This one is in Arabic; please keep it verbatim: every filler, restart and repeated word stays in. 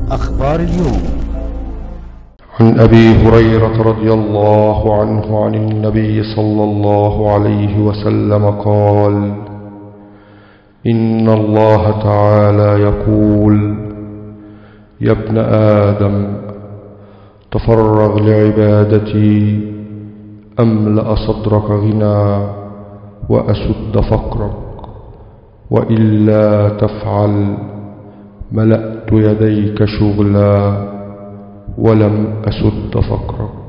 أخبار اليوم. عن أبي هريرة رضي الله عنه عن النبي صلى الله عليه وسلم قال: إن الله تعالى يقول: يا ابن آدم، تفرغ لعبادتي أملأ صدرك غنى وأسد فقرك، وإلا تفعل ملأت يديك شغلا ولم أسد فقرك.